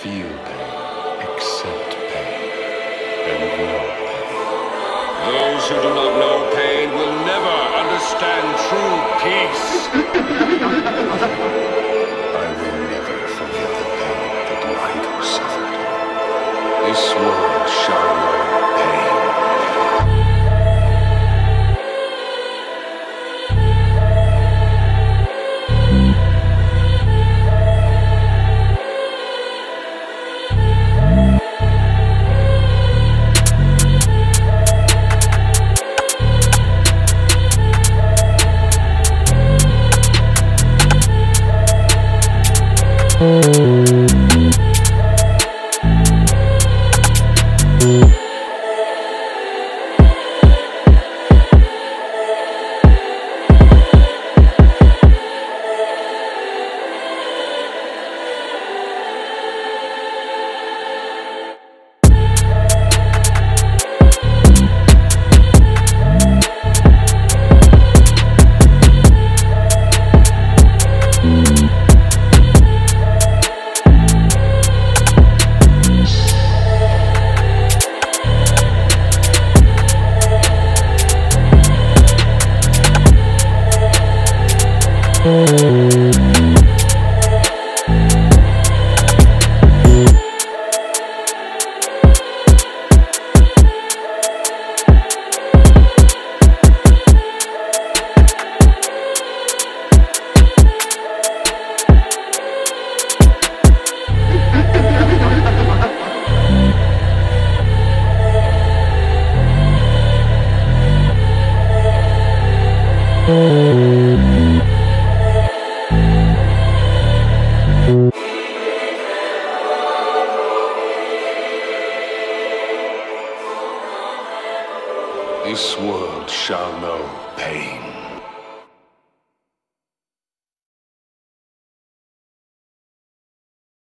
feel pain, accept pain, and know pain. Those who do not know pain will never understand true peace. I will never forget the pain that Lido suffered. This world shall know pain. This world shall know pain.